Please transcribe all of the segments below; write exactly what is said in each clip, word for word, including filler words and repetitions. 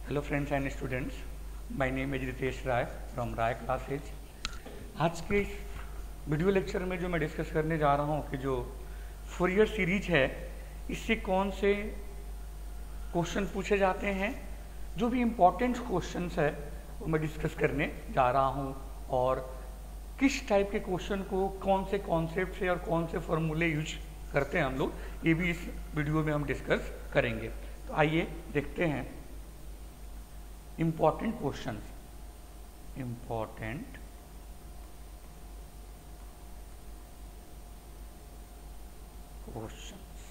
Hello friends and students, my name is Ritesh Rai from Rai classes. आज के इस वीडियो लेक्चर में जो मैं डिस्कस करने जा रहा हूँ कि जो फूरियर सीरीज है इससे कौन से क्वेश्चन पूछे जाते हैं, जो भी इम्पोर्टेंट क्वेश्चंस है वो मैं डिस्कस करने जा रहा हूँ और किस टाइप के क्वेश्चन को कौन से कॉन्सेप्ट से और कौन से फॉर्मूले यूज करते हैं हम लोग, ये भी इस वीडियो में हम डिस्कस करेंगे। तो आइए देखते हैं इम्पॉर्टेंट क्वेश्चंस। Important questions.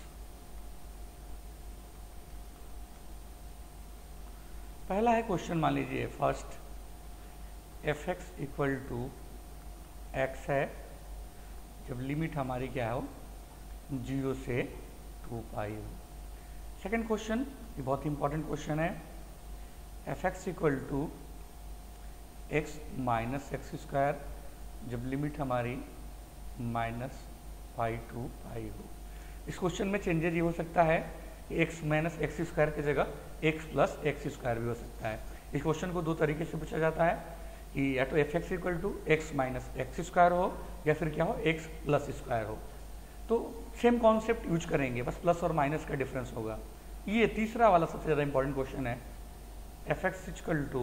पहला है क्वेश्चन, मान लीजिए first, F X equal to X है जब लिमिट हमारी क्या हो, जीरो से टू पाई हो। सेकेंड क्वेश्चन, ये बहुत इंपॉर्टेंट क्वेश्चन है, F X equal to X minus X square जब लिमिट हमारी माइनस पाई टू पाई हो। इस क्वेश्चन में चेंजेज ये हो सकता है कि एक्स माइनस एक्स स्क्वायर की जगह एक्स प्लस एक्स स्क्वायर भी हो सकता है। इस क्वेश्चन को दो तरीके से पूछा जाता है कि या तो F X equal to X minus X square हो या फिर क्या हो, एक्स प्लस स्क्वायर हो। तो सेम कॉन्सेप्ट यूज करेंगे, बस प्लस और माइनस का डिफरेंस होगा। ये तीसरा वाला सबसे ज़्यादा इंपॉर्टेंट क्वेश्चन है, F X equal to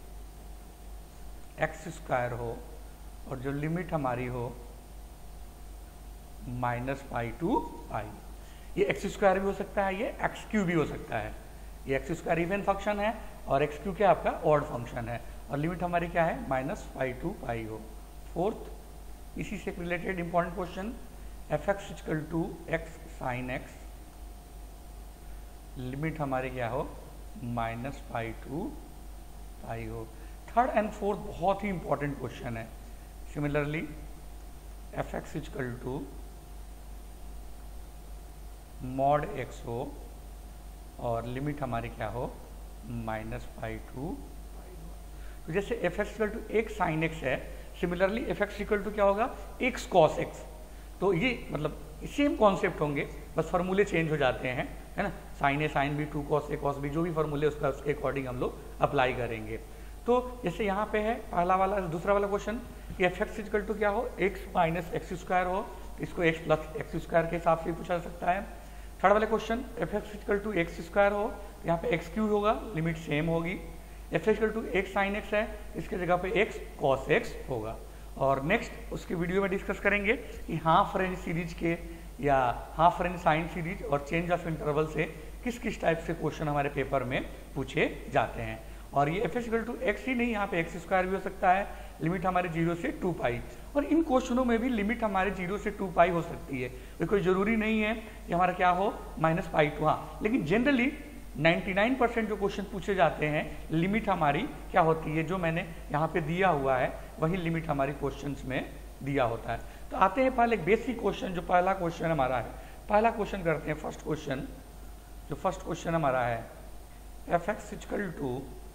X square हो और जो लिमिट हमारी हो माइनस पाई टू पाई। ये एक्स स्क्वायर भी हो सकता है, ये एक्स क्यू भी हो सकता है। ये एक्स स्क्वायर इवन फंक्शन है और एक्स क्यू क्या आपका ऑड फंक्शन है और लिमिट हमारी क्या है, माइनस पाई टू पाई हो। फोर्थ, इसी से related important question, F X equal to X sine X limit हमारी क्या हो, माइनस पाई टू पाई हो। थर्ड एंड फोर्थ बहुत ही इंपॉर्टेंट क्वेश्चन है। Similarly F X equal to mod X हो और लिमिट हमारी क्या हो, माइनस पाई टू पाई हो। तो जैसे एफ एक्स इक्वल टू एक साइन एक्स है, similarly F X equal to क्या होगा, एक्स कॉस एक्स। तो ये मतलब सेम कॉन्सेप्ट होंगे, बस फार्मूले चेंज हो जाते हैं, है ना। Sine A sine B, two cos A cos B, जो भी फार्मूले उसका उसके अकॉर्डिंग हम लोग अप्लाई करेंगे। तो जैसे यहाँ पे है पहला वाला, दूसरा वाला क्वेश्चन कि एफ एक्स इक्वल टू क्या हो, एक्स माइनस एक्स स्क्वायर हो, तो इसको एक्स प्लस एक्स स्क्वायर के हिसाब से पूछा जा सकता है। थर्ड वाला question, F X equal to X square हो, तो यहाँ पे एक्स क्यू होगा, लिमिट सेम होगी। F X equal to X sine X है, इसके जगह पे एक्स कॉस एक्स होगा। और नेक्स्ट उसके वीडियो में डिस्कस करेंगे कि हाफ रेंज सीरीज के या हाफ रेंज साइन सीरीज और चेंज ऑफ इंटरवल से किस किस टाइप से क्वेश्चन हमारे पेपर में पूछे जाते हैं। और ये F X equal to X ही नहीं, यहाँ पे एक्स स्क्वायर भी हो सकता है, लिमिट हमारे जीरो से टू पाई। और इन क्वेश्चनों में भी लिमिट हमारे जीरो से टू पाई हो सकती है, कोई जरूरी नहीं है कि हमारा क्या हो, माइनस पाई टू। हाँ, लेकिन जनरली निन्यानवे परसेंट जो क्वेश्चन पूछे जाते हैं लिमिट हमारी क्या होती है, जो मैंने यहाँ पे दिया हुआ है वही लिमिट हमारी क्वेश्चंस में दिया होता है। तो आते हैं पहले बेसिक क्वेश्चन, जो पहला क्वेश्चन हमारा है। पहला क्वेश्चन करते हैं, फर्स्ट क्वेश्चन। जो फर्स्ट क्वेश्चन हमारा है, F X equal to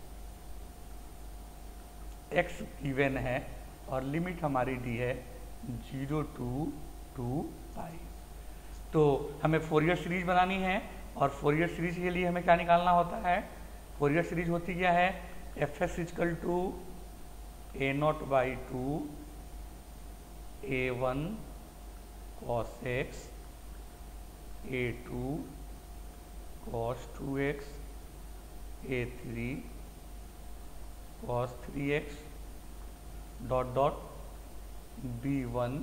X given है और लिमिट हमारी दी है जीरो टू टू पाई। तो हमें फोरियर सीरीज बनानी है और फोरियर सीरीज के लिए हमें क्या निकालना होता है, फोरियर सीरीज होती क्या है, F X equal to A naught by two A one cos X A two cos two X A three cos three X dot dot B one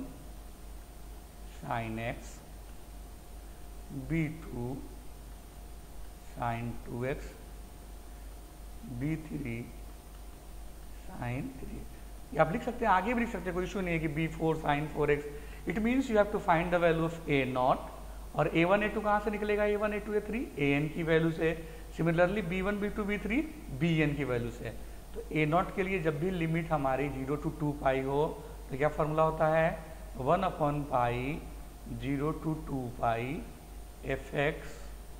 sine X B two sine two X B three sine three. ये आप लिख सकते हैं, आगे भी लिख सकते हैं, कोई इशू नहीं है कि B four sine four X. It means you have to find the value of A naught, और ए वन ए टू कहाँ से निकलेगा, A one A two A three A N की वैल्यू से। Similarly B one B two B three B N की value से। तो A not के लिए जब भी लिमिट हमारी जीरो टू टू पाई हो तो क्या फॉर्मूला होता है, one upon pi zero to two pi F X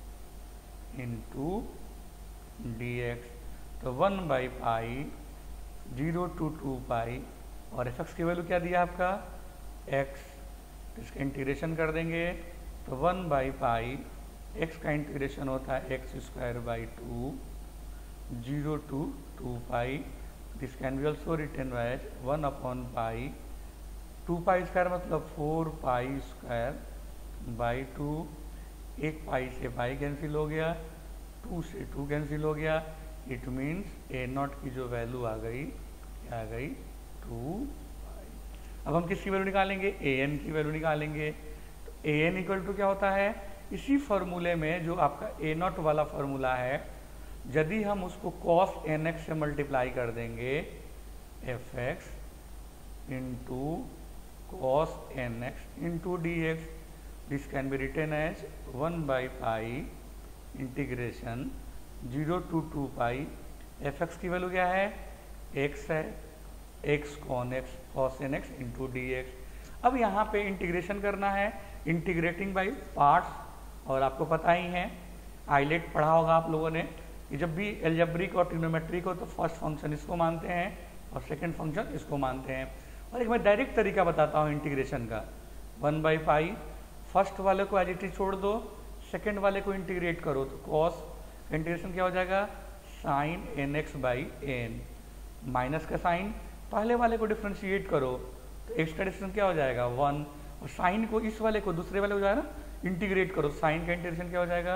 into D X. तो one by pi zero to two pi और एफ एक्स की वैल्यू क्या दिया आपका, एक्स। तो इसका इंटीग्रेशन कर देंगे तो वन बाई पाई एक्स का इंटीग्रेशन होता है X square by two zero to two pi, this can be also written as one upon pi, to pi square मतलब four pi square by two, एक pi से pi cancel हो गया, to से to cancel हो गया, it means A naught की जो वैल्यू आ गई क्या आ गई टू पाई। अब हम किसकी वैल्यू निकालेंगे, ए एन की वैल्यू निकालेंगे। तो ए एन इक्वल टू क्या होता है, इसी फॉर्मूले में जो आपका ए नॉट वाला फॉर्मूला है, यदि हम उसको कॉस एन एक्स से मल्टीप्लाई कर देंगे, F X into cos N X into D X, this can be written as one by pi integration zero to two pi, F X की वैल्यू क्या है, एक्स है, X cos X cos N X into D X. अब यहाँ पे integration करना है, integrating by parts, और आपको पता ही है आइलेट पढ़ा होगा आप लोगों ने कि जब भी एल्जेब्रिक और ट्रिग्नोमेट्रिक हो तो फर्स्ट फंक्शन इसको मानते हैं और सेकंड फंक्शन इसको मानते हैं। और एक मैं डायरेक्ट तरीका बताता हूँ इंटीग्रेशन का, वन बाई पाई, फर्स्ट वाले को एज इट इज छोड़ दो, सेकेंड वाले को इंटीग्रेट करो तो कॉस इंटीग्रेशन क्या हो जाएगा, sine N x by N, minus का साइन, पहले वाले को डिफ्रेंशिएट करो तो एक्स का डिफ्रेंस क्या हो जाएगा वन, और साइन को इस वाले को दूसरे वाले हो जाएगा ना इंटीग्रेट करो, साइन का इंटीग्रेशन क्या हो जाएगा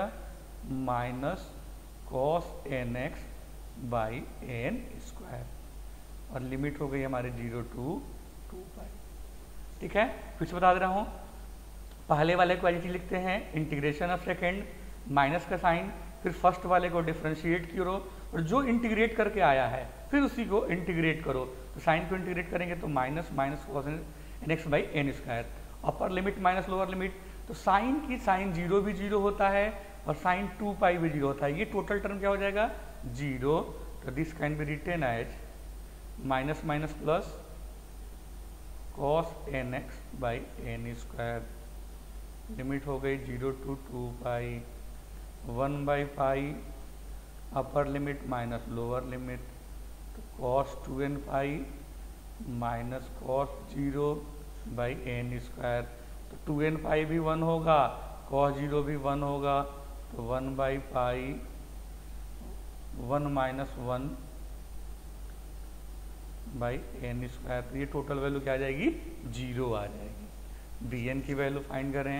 minus cos N x by N square, और लिमिट हो गई हमारे जीरो टू टू पाई। ठीक है, फिर से बता दे रहा हूँ, पहले वाले को एज लिखते हैं इंटीग्रेशन ऑफ सेकेंड, माइनस का साइन, फिर फर्स्ट वाले को डिफ्रेंशिएट करो और जो इंटीग्रेट करके आया है फिर उसी को इंटीग्रेट करो, तो साइन को इंटीग्रेट करेंगे तो minus minus cos N x by N square, upper limit minus lower limit, तो साइन की साइन जीरो भी जीरो होता है और साइन टू पाई भी जीरो होता है, ये टोटल टर्म क्या हो जाएगा जीरो, तो this can be written as minus minus plus cos N x by N square, limit हो गई zero to two pi, one by pi, upper limit minus lower limit, तो cos two N pi minus cos zero by N square, तो two N pi भी one होगा, cos zero भी one होगा, तो one by pi one minus one by N square, तो ये total value क्या आ जाएगी जीरो आ जाएगी। बी एन की वैल्यू फाइंड करें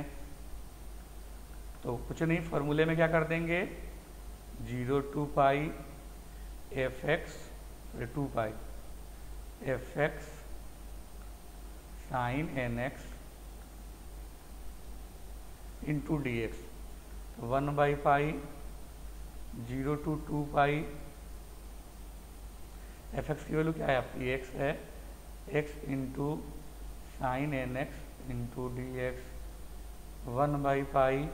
तो कुछ नहीं, फॉर्मूले में क्या कर देंगे zero to pi F X two pi F X sine N X into D X, one by pi zero to two pi, F X की वैल्यू क्या है आपकी एक्स है, X into sine N X into D X, one by pi,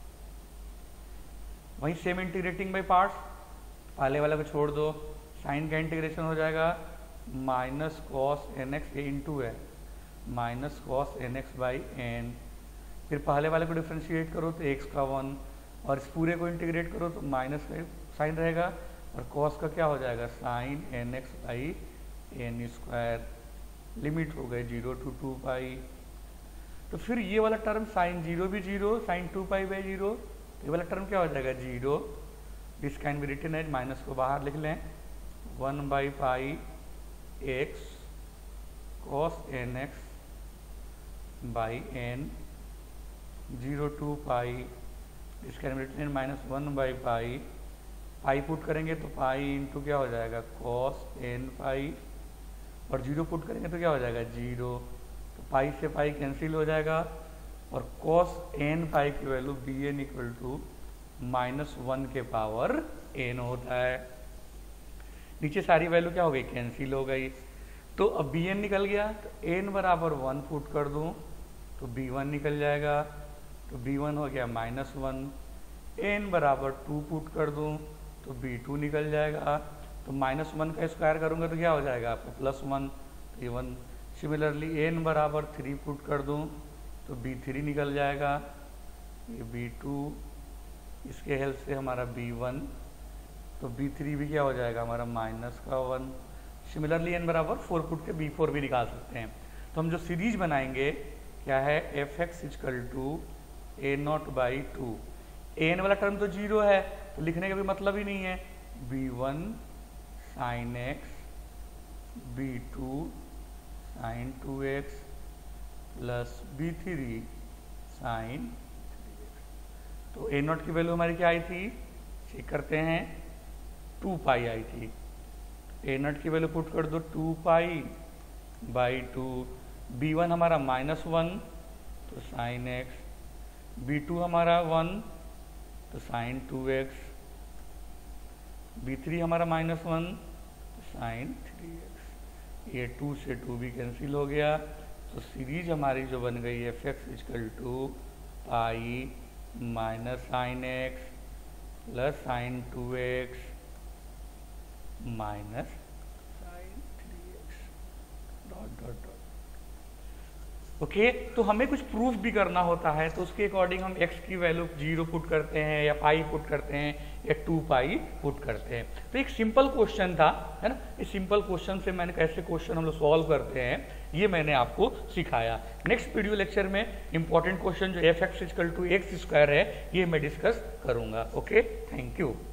वहीं same integrating by parts, पहले वाले को छोड़ दो, साइन का इंटीग्रेशन हो जाएगा minus cos N X, A into है minus cos N x by N, फिर पहले वाले को डिफ्रेंशिएट करो तो एक्स का वन, और इस पूरे को इंटीग्रेट करो तो माइनस का साइन रहेगा और कॉस का क्या हो जाएगा sine N x by N square, limit हो गए जीरो टू टू पाई। तो फिर ये वाला टर्म साइन जीरो भी zero, sine two pi by zero, ये वाला टर्म क्या हो जाएगा zero, this can be written as, minus को बाहर लिख लें, one by pi x cos N x by n zero to pi, this can be written as minus one by pi, pi put करेंगे तो pi into क्या हो जाएगा cos N पाई, और जीरो पुट करेंगे तो क्या हो जाएगा जीरो, तो पाई से पाई कैंसिल हो जाएगा, और cos n पाई की value B N equal to minus one के पावर n होता है। नीचे सारी वैल्यू क्या हो गई कैंसिल हो गई, तो अब बी एन निकल गया, तो n बराबर वन पुट कर दूं तो बी वन निकल जाएगा, तो बी वन हो गया माइनस वन, n बराबर टू पुट कर दूं तो बी टू निकल जाएगा, तो माइनस वन का स्क्वायर करूंगा तो क्या हो जाएगा आपको प्लस वन, ये वन, सिमिलरली n बराबर थ्री पुट कर दूं तो बी थ्री निकल जाएगा, ये बी टू, इसके हेल्प से हमारा बी वन, तो बी थ्री भी क्या हो जाएगा हमारा माइनस का वन, सिमिलरली n बराबर फोर पुट के बी फोर भी निकाल सकते हैं। तो हम जो सीरीज बनाएंगे क्या है F X equal to A naught by two, N वाला टर्म तो जीरो है तो लिखने का भी मतलब ही नहीं है, B one sine X B two sine two X plus B three sine three X. तो ए नॉट की वैल्यू हमारी क्या आई थी, चेक करते हैं, टू पाई आई थी। ए नॉट की वैल्यू पुट कर दो two pi by two. B one हमारा माइनस वन तो साइन एक्स, बी टू हमारा वन तो sine two X, B three हमारा माइनस वन तो साइन थ्री एक्स। ये टू से टू भी कैंसिल हो गया। तो सीरीज हमारी जो बन गई F X equal to pi minus sine X plus sine two X minus sine three X dot dot dot. Okay, तो हमें कुछ प्रूफ भी करना होता है, तो उसके अकॉर्डिंग हम x की वैल्यू जीरो पुट करते हैं या पाई पुट करते हैं या टू पाई पुट करते हैं। तो एक सिंपल क्वेश्चन था, है ना। इस सिंपल क्वेश्चन से मैंने कैसे क्वेश्चन हम लोग सॉल्व करते हैं ये मैंने आपको सिखाया। नेक्स्ट वीडियो लेक्चर में इंपॉर्टेंट क्वेश्चन जो F X equal to X square है ये मैं डिस्कस करूंगा। Okay, thank you.